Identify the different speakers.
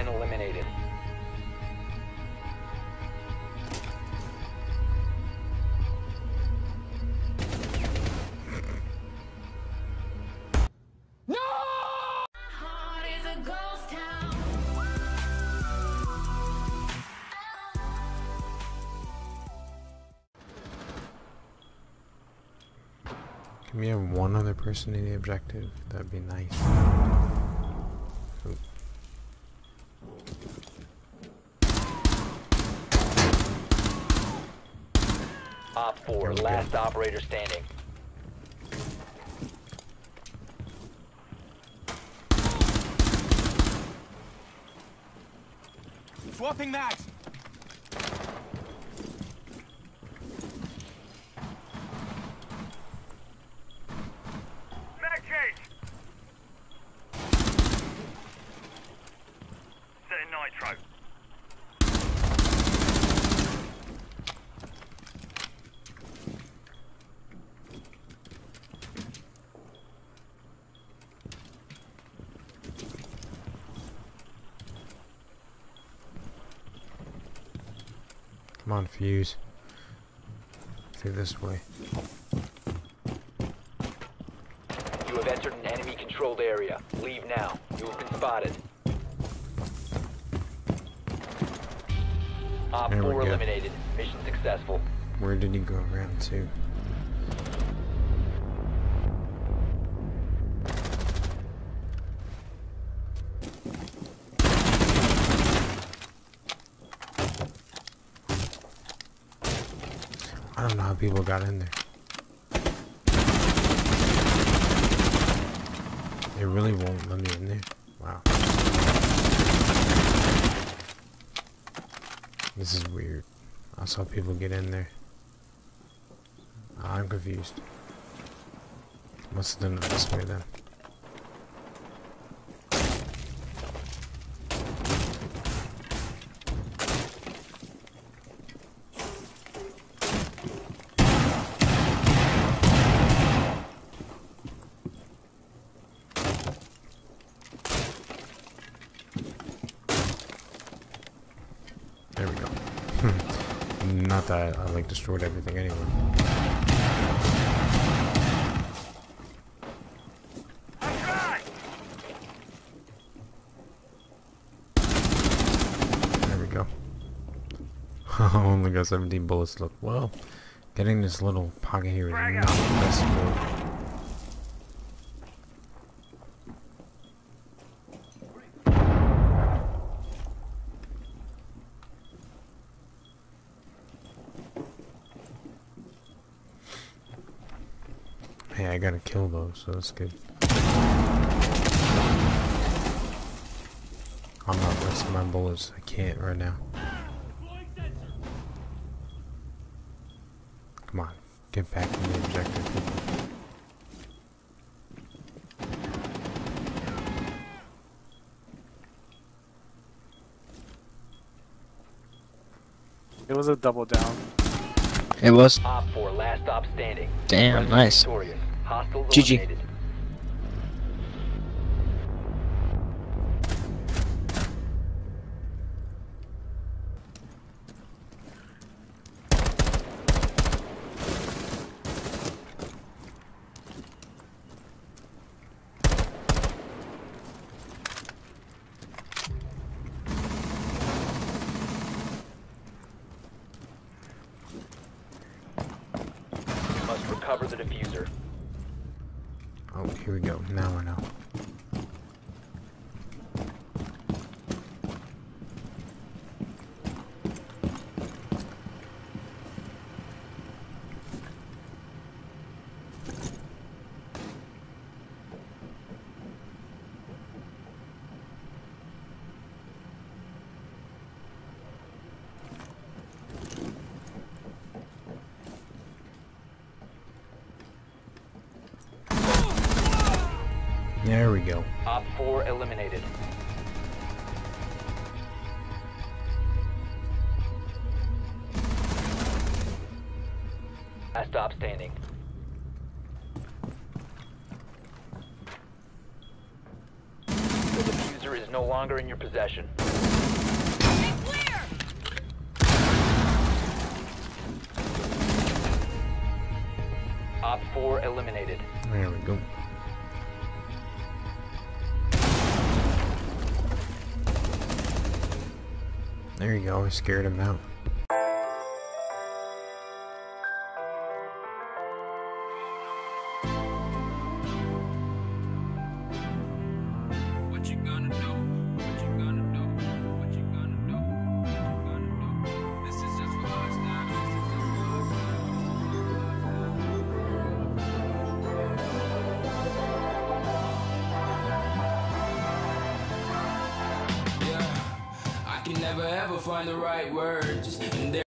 Speaker 1: been eliminated.
Speaker 2: Can we have one other person in the objective? That'd be nice. Oop.
Speaker 1: Op 4, last operator standing.
Speaker 3: Swapping mags. Mag change. Setting nitro.
Speaker 2: Come on, Fuse. Through this way.
Speaker 1: You have entered an enemy-controlled area. Leave now. You have been spotted. Op
Speaker 2: There we
Speaker 1: 4
Speaker 2: go.
Speaker 1: eliminated. Mission successful.
Speaker 2: Where did he go around to? I don't know how people got in there. They really won't let me in there. Wow. This is weird. I saw people get in there. I'm confused. Must have done it this way then. There we go. Not that I like destroyed everything anyway. There we go. Only got 17 bullets left. Well, getting this little pocket here is not the best move. Hey, I gotta kill those, so that's good. I'm not wasting my bullets. I can't right now. Come on, get back in the objective, people.
Speaker 4: It was a double down.
Speaker 5: It was.
Speaker 1: Op 4, last stop standing.
Speaker 5: Damn,
Speaker 1: Friendly
Speaker 5: nice.
Speaker 1: victorious. Hostiles
Speaker 5: GG.
Speaker 1: eliminated. You must recover the diffuser.
Speaker 2: Oh, here we go. Now I know. There we go.
Speaker 1: Op 4 eliminated. Last stop standing. The diffuser is no longer in your possession. Op 4 eliminated.
Speaker 2: There we go. There you go, I scared him out.
Speaker 4: What you gonna do? What you gonna do? What you gonna do? What you gonna do? This is just for us now. Yeah, I can never ever find the right words. And